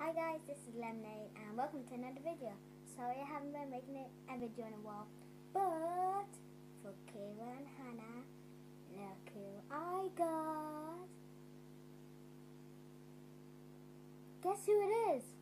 Hi guys, this is Lemonade and welcome to another video. Sorry I haven't been making a video in a while, but for Kira and Hannah, look who I got. Guess who it is?